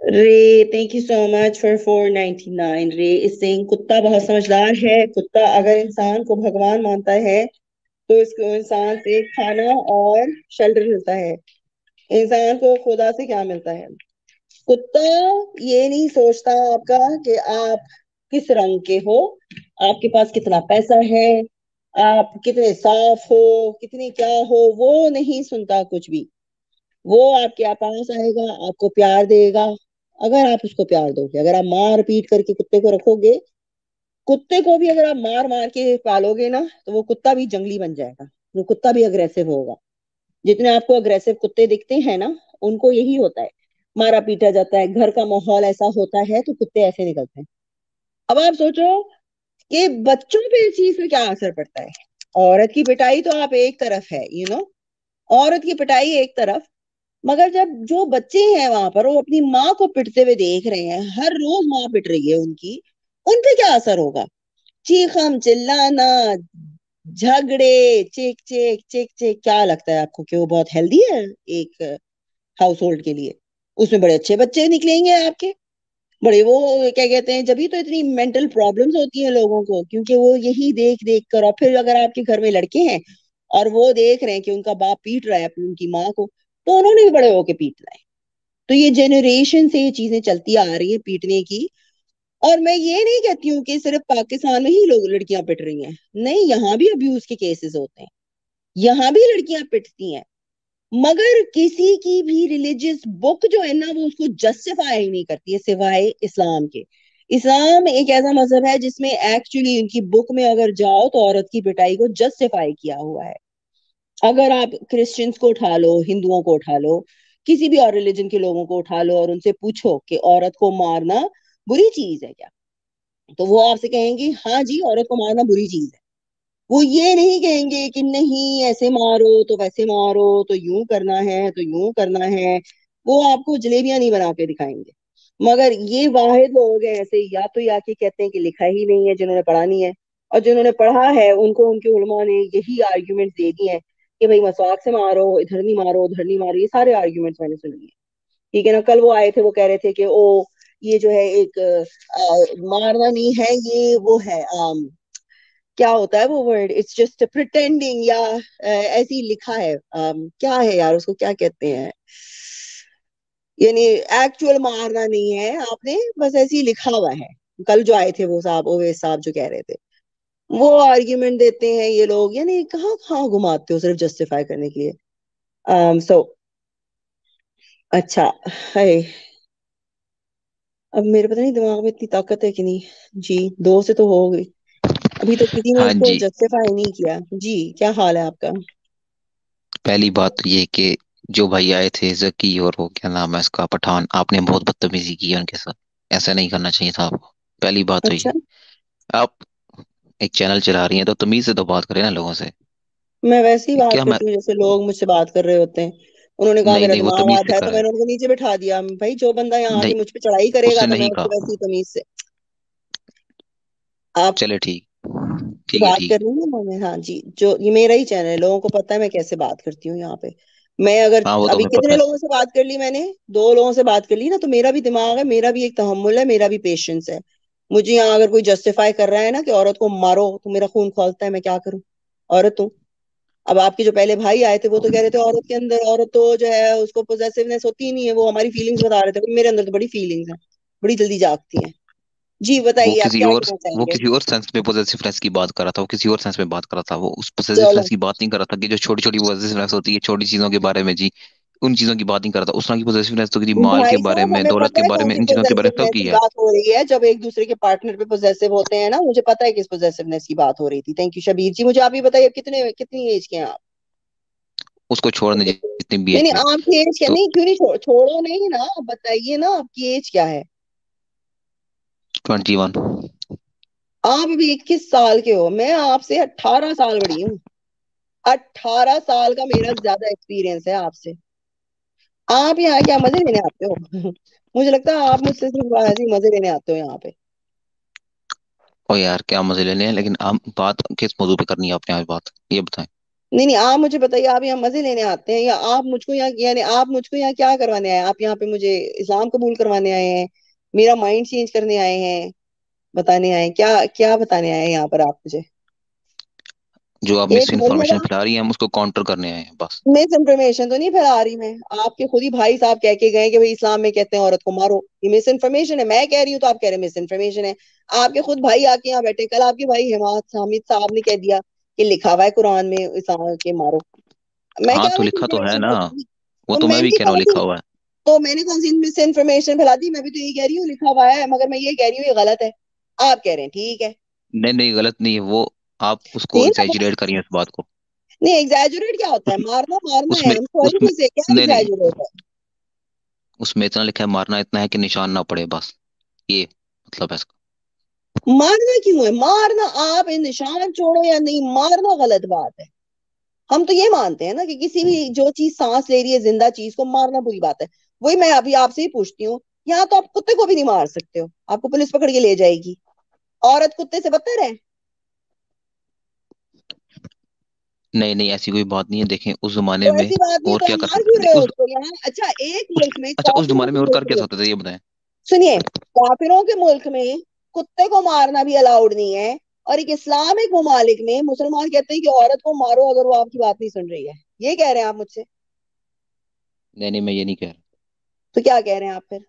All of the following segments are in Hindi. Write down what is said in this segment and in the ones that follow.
रे thank you so much for 499। रे इस सिंह कुत्ता बहुत समझदार है। कुत्ता अगर इंसान को भगवान मानता है तो इसको इंसान से खाना और शेल्टर मिलता है। इंसान को खुदा से क्या मिलता है? कुत्ता ये नहीं सोचता आपका कि आप किस रंग के हो, आपके पास कितना पैसा है, आप कितने साफ हो, कितने क्या हो, वो नहीं सुनता कुछ भी। वो आपके पास आएगा, आपको प्यार देगा अगर आप उसको प्यार दोगे। अगर आप मार पीट करके कुत्ते को रखोगे, कुत्ते को भी अगर आप मार मार के पालोगे ना, तो वो कुत्ता भी जंगली बन जाएगा। वो कुत्ता भी अग्रेसिव होगा। जितने आपको अग्रेसिव कुत्ते दिखते हैं ना, उनको यही होता है। मारा पीटा जाता है, घर का माहौल ऐसा होता है, तो कुत्ते ऐसे निकलते हैं। अब आप सोचो कि बच्चों पे इस चीज का क्या असर पड़ता है। औरत की पिटाई तो आप एक तरफ है, औरत की पिटाई एक तरफ, मगर जब जो बच्चे हैं वहां पर वो अपनी माँ को पिटते हुए देख रहे हैं, हर रोज माँ पिट रही है उनकी, उन पे क्या असर होगा? चीखम चिल्लाना, झगड़े, चेक चेक चेक चेक। क्या लगता है आपको कि वो बहुत हेल्दी है एक हाउस होल्ड के लिए? उसमें बड़े अच्छे बच्चे निकलेंगे आपके। बड़े वो क्या कहते हैं, जब भी तो इतनी मेंटल प्रॉब्लम्स होती हैं लोगों को, क्योंकि वो यही देख देख कर। और फिर अगर आपके घर में लड़के हैं और वो देख रहे हैं कि उनका बाप पीट रहा है अपनी उनकी माँ को, तो उन्होंने भी बड़े होके पीटना है। तो ये जनरेशन से ये चीजें चलती आ रही है पीटने की। और मैं ये नहीं कहती हूँ कि सिर्फ पाकिस्तान में ही लोग लड़कियां पिट रही हैं। नहीं, यहाँ भी अब्यूज के केसेस होते हैं, यहाँ भी लड़कियां पिटती हैं। मगर किसी की भी रिलीजियस बुक जो है ना, वो उसको जस्टिफाई ही नहीं करती है सिवाय इस्लाम के। इस्लाम एक ऐसा मजहब है जिसमें एक्चुअली उनकी बुक में अगर जाओ तो औरत की पिटाई को जस्टिफाई किया हुआ है। अगर आप क्रिश्चियंस को उठा लो, हिंदुओं को उठा लो, किसी भी और रिलीजन के लोगों को उठा लो और उनसे पूछो कि औरत को मारना बुरी चीज है क्या, तो वो आपसे कहेंगे हाँ जी, औरत को मारना बुरी चीज है। वो ये नहीं कहेंगे कि नहीं, ऐसे मारो तो वैसे मारो, तो यूं करना है तो यूं करना है। वो आपको जलेबियां नहीं बना के दिखाएंगे। मगर ये वाहिद लोग हैं ऐसे, या तो या के कहते हैं कि लिखा ही नहीं है, जिन्होंने पढ़ा नहीं है। और जिन्होंने पढ़ा है उनको उनके उलमा ने यही आर्ग्यूमेंट दे दिए हैं कि भाई मसवाक से मारो, इधर नहीं मारो, उधर नहीं मारो। ये सारे आर्ग्यूमेंट्स मैंने सुन लिए। ठीक है ना? कल वो आए थे, वो कह रहे थे कि ओ ये जो है एक मारना नहीं है, ये वो है क्या होता है वो वर्ड, इट्स जस्ट प्रिटेंडिंग, या ऐसे ही लिखा है। क्या है यार, उसको क्या कहते हैं? यानी एक्चुअल मारना नहीं है, आपने बस ऐसे ही लिखा हुआ है। कल जो आए थे वो साहब, ओवैस साहब, जो कह रहे थे, वो आर्ग्यूमेंट देते हैं ये लोग। यानी कहाँ कहाँ घुमाते हो सिर्फ जस्टिफाई करने के लिए। सो अच्छा है। अब मेरे पता नहीं दिमाग में इतनी ताकत है कि नहीं। जी, दो से तो हो गई, अभी तक किसी ने हाँ इसको जी। जस्टिफाई नहीं किया। जी, क्या हाल है आपका? पहली बात तो ये कि जो भाई आए थे जकी और वो क्या नाम है इसका पठान, आपने बहुत बदतमीजी की है उनके साथ। ऐसा नहीं करना चाहिए था आपको। पहली बात तो अच्छा, ये। आप एक चैनल चला रही हैं तो तमीज से तो बात करें ना लोगों से। मैं वैसे ही बात क्या मैं। करती हूँ जैसे लोग मुझसे बात कर रहे होते हैं। उन्होंने कहा नहीं मेरा नहीं, वो दिमाग तमीज से आधा है, कर तो रहे हैं। मैंने उनको नीचे बैठा दिया। भाई जो बंदा यहाँ आके नहीं, मुझ पे चढ़ाई करेगा उसने तो मैं नहीं उसको कहा। वैसे ही तमीज से। आप चले ठीक। ठीक है बात ठीक कर है। रही हूँ ना मैं, हाँ जी, जो ये मेरा ही चैनल है, लोगों को पता है मैं कैसे बात करती हूँ यहाँ पे। मैं अगर हाँ वो तो अभी हमें पता कितने है। लोगों से बात कर ली मैंने, दो लोगों से बात कर ली ना, तो मेरा भी दिमाग है, मेरा भी एक तहम्मुल है, मेरा भी पेशेंस है। मुझे यहाँ अगर कोई जस्टिफाई कर रहा है ना कि औरत को मारो, तो मेरा खून खौलता है, मैं क्या करूँ? औरत हूँ। अब आपके जो पहले भाई आए थे वो तो कह रहे थे औरत के अंदर, औरत तो जो है उसको पोजेसिवनेस होती ही नहीं है, वो हमारी फीलिंग्स बता रहे थे। मेरे अंदर तो बड़ी फीलिंग्स हैं, बड़ी जल्दी जागती हैं। जी वो बताइए, आप किसी क्या और कहना वो चाहेंगे? किसी और सेंस में पॉजिटिवनेस की बात कर रहा था। वो किसी और सेंस में बात कर रहा था। वो उस चलो, पॉजिटिवनेस की बात नहीं कर रहा था कि जो छोटी छोटी पॉजिटिवनेस होती है छोटी चीजों के बारे में जी। उन चीजों की बात नहीं कर रहा था। उस तरह की पॉजिटिवनेस तो किसी माल के भाई बारे साहब में, हमें दौलत पता के है बारे कौन में, सी इन चीजों के बारे में सब पोजेसिवनेस की की है। बात हो रही है। जब एक दूसरे के पार्टनर पे पोजेसिव होते हैं ना, मुझे पता है किस पोजेसिवनेस की बात हो रही थी। Thank you Shabir ji. मुझे आप ये बताइए, आप कितने कितनी एज के हैं आप? उसको छोड़ने जितनी भी नहीं एज नहीं, में। आपकी एज क्या? तो नहीं, क्यों नहीं छोड़ो नहीं ना, आप बताइए ना आपकी एज क्या है। 21। आप अभी 21 साल के हो, मैं आपसे 18 साल बड़ी हूँ। 18 साल का मेरा ज्यादा एक्सपीरियंस है आपसे। आप यहाँ क्या मजे लेने आते हो? मुझे लगता है आप मुझसे सिर्फ ऐसे ही मजे लेने आते हो यहाँ पे। ओ यार क्या मजे लेने हैं, लेकिन हम बात किस मौजू पे करनी है आपने आज बात, ये बताएं। नहीं नहीं, आप मुझे बताइए, आप यहाँ मजे लेने आते हैं या आप मुझको यहाँ, यानी आप मुझको यहाँ क्या करवाने आए हैं? आप यहाँ पे मुझे इस्लाम कबूल करवाने आए हैं, मेरा माइंड चेंज करने आए हैं, बताने आए हैं, क्या क्या बताने आए हैं यहाँ पर आप मुझे? जो आप मिस एक बोलने इन्फॉर्मेशन का, फैला रही हैं हम उसको काउंटर करने आए हैं बस। मिस इन्फॉर्मेशन तो नहीं फैला रही मैं। आपके खुद ही भाई साहब कह के गए कि भाई इस्लाम में कहते हैं औरत को मारो, ये मिस इन्फॉर्मेशन है। मैं कह रही हूँ तो आप कह रहे हैं मिस इन्फॉर्मेशन है। आपके खुद भाई आके यहाँ बैठे, कल आपके भाई हिमात हामिद साहब ने कह दिया कि लिखा हुआ है कुरान में इस्लाम के मारो। मैं हाँ क्या तो मिस लिखा तो है इन्फॉर्मेशन ना, फैला दी? वो तो तो मैं मैं भी भी कह रहा हूँ कह लिखा दूं, हुआ है। तो मैंने कौन सी मिस इन्फॉर्मेशन फैला दी? मैं भी तो यही कह रही हूँ लिखा हुआ है, मगर मैं ये कह रही हूँ ये गलत है। आप कह रहे हैं ठीक है। नहीं नहीं, गलत नहीं है वो, आप उसको नहीं ना, एग्जैजुरेट करिए इस बात को। नहीं एग्जैजुरेट क्या होता है? उसमें मारना मारना है, उसमें हम सॉरी उसमें टू से, क्या नहीं नहीं, एग्जैजुरेट है? उसमें इतना लिखा है मारना इतना है कि निशान ना पड़े बस, ये मतलब है इसका। मारना क्यों है? मारना, आप इन निशान छोड़ो या नहीं, मारना गलत बात है। हम तो ये मानते हैं ना कि किसी भी जो चीज सांस ले रही है, जिंदा चीज को मारना बुरी बात है। वही मैं अभी आपसे ही पूछती हूँ, यहाँ तो आप कुत्ते को भी नहीं मार सकते हो, आपको पुलिस पकड़ के ले जाएगी। औरत कुत्ते से बदतर है? नहीं नहीं, ऐसी कोई बात नहीं है, देखें उस जमाने तो में ऐसी बात नहीं और तो क्या हम कर मार सकते क्यों थे रहे हो उस उसको यहाँ? अच्छा, एक उस मुल्क में, अच्छा, उस काफिरों जमाने में के और मुल्क कर क्या में, सकते थे ये बताएं। सुनिए, काफिरों के मुल्क में कुत्ते को मारना भी अलाउड नहीं है, और एक इस्लामिक ममालिक में मुसलमान कहते हैं कि औरत को मारो अगर वो आपकी बात नहीं सुन रही है। ये कह रहे हैं आप मुझसे? नहीं नहीं, मैं ये नहीं कह रहा। तो क्या कह रहे हैं आप फिर?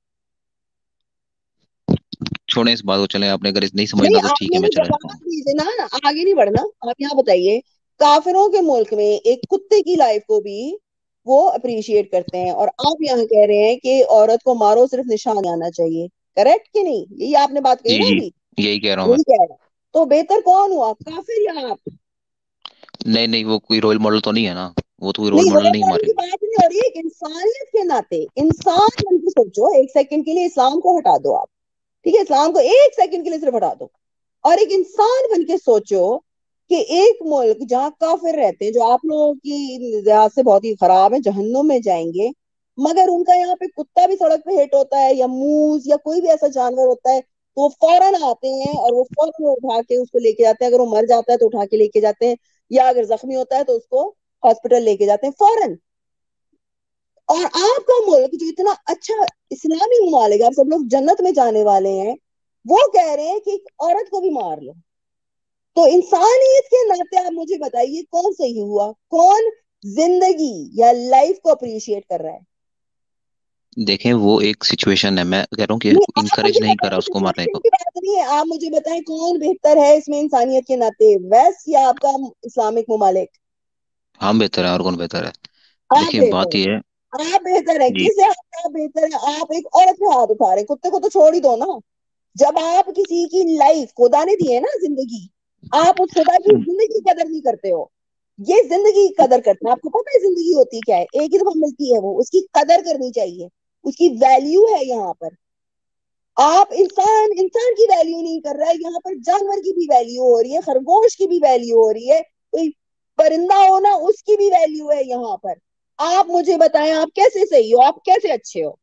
छोड़ें इस बात को, चलें, आपने अगर नहीं नहीं, समझना तो आप ठीक है, मैं मुझे चला जाता जवाब हूँ। दीजिए ना, आगे नहीं बढ़ना। आप यहाँ बताइए, काफिरों के मुल्क में एक कुत्ते की लाइफ को भी वो अप्रिशिएट करते हैं, और आप यहाँ कह रहे हैं कि औरत को मारो, सिर्फ निशान आना चाहिए। करेक्ट कि नहीं? यही आपने बात कही जी ना जी, अभी? यही कह रहा हूँ मैं। यही कह रहे हैं। तो बेहतर कौन हुआ, काफिर या आप? नहीं नहीं, वो कोई रोल मॉडल तो नहीं है ना, वो तो कोई रोल नहीं, मॉडल रोल नहीं मॉडल हमारे की लिए। बात नहीं हो रही है, एक इंसानियत के नाते इंसान बन के सोचो। एक सेकंड के लिए इस्लाम को हटा दो आप, ठीक है, इस्लाम को एक सेकंड के लिए सिर्फ हटा दो, और एक इंसान बन के सोचो कि एक मुल्क जहाँ काफिर रहते हैं, जो आप लोगों की लिहाज से बहुत ही खराब है, जहन्नुम में जाएंगे, मगर उनका यहाँ पे कुत्ता भी सड़क पे हिट होता है, या मूज या कोई भी ऐसा जानवर होता है, तो वो फौरन आते हैं और वो फौरन उठा के उसको लेके जाते हैं। अगर वो मर जाता है तो उठा के लेके जाते हैं, या अगर जख्मी होता है तो उसको हॉस्पिटल लेके जाते हैं फौरन। और आपका मुल्क जो इतना अच्छा इस्लामी ममालिक है, आप सब लोग जन्नत में जाने वाले हैं, वो कह रहे हैं कि एक औरत को भी मार लो। तो इंसानियत के नाते आप मुझे बताइए कौन सही हुआ, कौन जिंदगी या लाइफ को अप्रिशिएट कर रहा है? देखें वो एक सिचुएशन है, मैं कह रहा हूँ कि नहीं, आप इनकरेज मुझे नहीं बताएं, करा उसको मारने सिचुएशन को। की बात नहीं है, आप मुझे बताएं कौन बेहतर है इसमें इंसानियत के नाते, वेस्ट या आपका इस्लामिक ममालिक? हम बेहतर है और कौन बेहतर है? आप देखिए बेहतर बात ये है। है, आप बेहतर है, जी। किस हद तक आप बेहतर है? आप एक औरत पे हाथ उठा रहे हैं, कुत्ते को तो छोड़ ही दो ना। जब आप किसी की लाइफ, खुदा ने दी है ना जिंदगी, आप उस खुदा की जिंदगी की कदर नहीं करते हो। ये जिंदगी की कदर करते हैं, आपको पता है जिंदगी होती क्या है? एक ही दफा मिलती है, वो उसकी कदर करनी चाहिए, उसकी वैल्यू है यहाँ पर। आप इंसान इंसान की वैल्यू नहीं कर रहा है यहाँ पर, जानवर की भी वैल्यू हो रही है, खरगोश की भी वैल्यू हो रही है, कोई परिंदा हो ना, उसकी भी वैल्यू है यहाँ पर। आप मुझे बताएं, आप कैसे सही हो, आप कैसे अच्छे हो?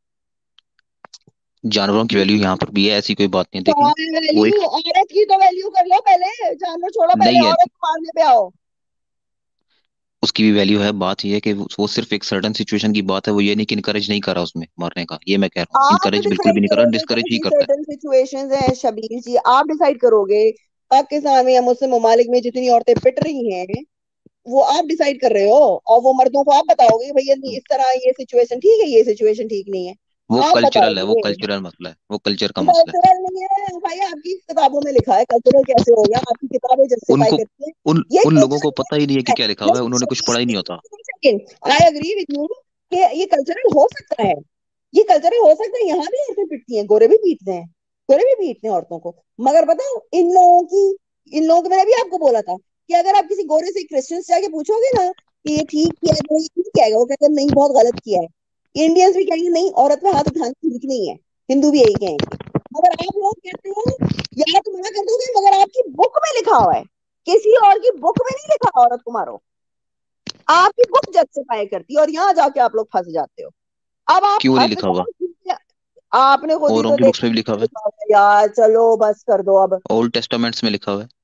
जानवरों की वैल्यू यहाँ पर भी है, ऐसी कोई बात नहीं है, देखें कहाँ है वो वैल्यू? एक औरत की तो वैल्यू कर लो पहले, जानवर छोड़ो, पहले नहीं है, औरत को मारने पे आओ। उसकी भी वैल्यू है। बात ये है कि वो सिर्फ एक सर्टन सिचुएशन की बात है, वो ये नहीं कि इनकरेज नहीं करा उसमें मारने का, ये मैं कह रहा हूँ, आप इनकरेज बिल्कुल भी डिसाइड नहीं करा, करोगे डिस्करेज कौन ही सी करता है। सर्टेन सिचुएशंस हैं शबीर जी, आप डिसाइड करोगे। पाकिस्तान में या मुस्लिम ममालिक में जितनी औरतें पिट रही हैं, वो आप डिसाइड कर रहे हो, और वो मर्दों को आप बताओगे कि भैया नहीं, इस तरह ये सिचुएशन ठीक है, ये सिचुएशन ठीक नहीं है। वो आप कल्चरल है, वो बताओगे। कल्चरल मसला है, वो कल्चर का मसला है। कल्चरल नहीं है भाई, आपकी किताबों में लिखा है, कल्चरल कैसे हो गया? आपकी किताबें जस्टिफाई उनको करती हैं। उन ये उन लोगों को कल्चरल हो पता ही नहीं है कि सकता है। क्या लिखा हुआ है, नहीं, उन्होंने कुछ पढ़ा ही नहीं होता। Second, I agree with you कि ये कल्चरल हो सकता है। ये कल्चरल हो सकता है, यहाँ भी औरतें पिटती हैं, गोरे भी पीटते हैं, गोरे भी पीटते हैं औरतों को। मगर बताओ, इन लोगों की, मैंने भी आपको बोला था कि अगर आप किसी गोरे से क्रिश्चियन से जाके पूछोगे ना कि ये ठीक किया है, तो ये ठीक किया है, वो कहते हैं नहीं, बहुत गलत किया है। इंडियंस भी कहेंगे नहीं, औरत पे हाथ उठाना ठीक नहीं है। हिंदू भी यही कहेंगे। मगर आप लोग कहते हो, या तो मना कर दोगे, मगर आपकी बुक में लिखा हुआ है, किसी और की बुक में नहीं लिखा औरत को मारो। आपकी बुक जस्टिफाई करती है, और यहाँ जाके आप लोग फंस जाते हो। अब आप क्यों नहीं फंस लिखा हुआ? जाओ क्योंकि आपने खुद ही औरों तो की बुक्स देखा। में भी लिखा हुआ है, यार चलो बस कर दो अब। ओल्ड टेस्टामेंट्स में लिखा हुआ है।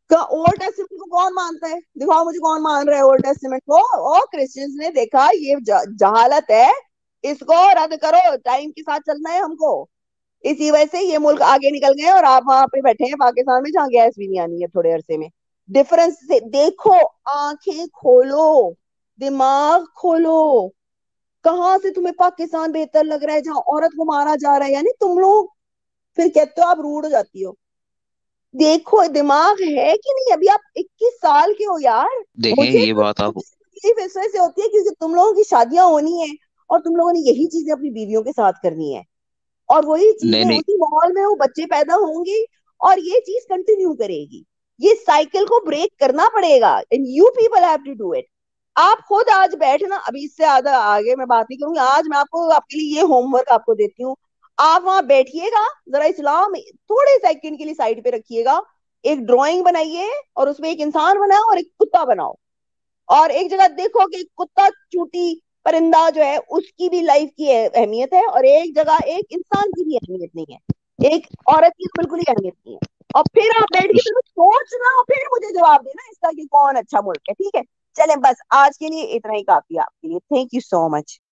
का ओल्ड टेस्टामेंट को कौन मानता है? दिखाओ मुझे कौन मान रहा है ओल्ड टेस्टामेंट को। और क्रिश्चियंस ने देखा ये जहालत है, इसको रद्द करो, टाइम के साथ चलना है हमको। इसी वजह से ये मुल्क आगे निकल गए और आप वहां पे बैठे हैं पाकिस्तान में, जहाँ गैस भी नहीं आनी है थोड़े अरसे में। डिफरेंस से देखो, आंखें खोलो, दिमाग खोलो। कहाँ से तुम्हें पाकिस्तान बेहतर लग रहा है जहाँ औरत को मारा जा रहा है? यानी तुम लोग फिर कहते हो आप रूड हो जाती हो। देखो दिमाग है कि नहीं? अभी आप 21 साल के हो यार। देखें मुझे ये तो बात आप। तकलीफ इस वजह से होती है क्योंकि तुम लोगों की शादियां होनी है और तुम लोगों ने यही चीजें अपनी बीवियों के साथ करनी है, और वही नहीं चीजें नहीं। उसी माहौल में वो बच्चे पैदा होंगे और ये चीज कंटिन्यू करेगी। ये साइकिल को ब्रेक करना पड़ेगा and you people have to do it. आप खुद आज बैठना, अभी इससे ज्यादा आगे मैं बात नहीं करूंगी, आज मैं आपको आपके लिए ये होमवर्क आपको देती हूँ। आप वहां बैठिएगा, जरा इस्लाम थोड़े सेकंड के लिए साइड पे रखिएगा, एक ड्राइंग बनाइए और उसमें एक इंसान बनाओ और एक कुत्ता बनाओ, और एक जगह देखो कि कुत्ता चूटी परिंदा जो है उसकी भी लाइफ की अहमियत है, और एक जगह एक इंसान की भी अहमियत नहीं है, एक औरत की तो बिल्कुल ही अहमियत नहीं है। और फिर आप बैठ के फिर सोचना और फिर मुझे जवाब देना इसका कि कौन अच्छा मुल्क है, ठीक है? चलें, बस आज के लिए इतना ही काफी है आपके लिए। Thank you so much.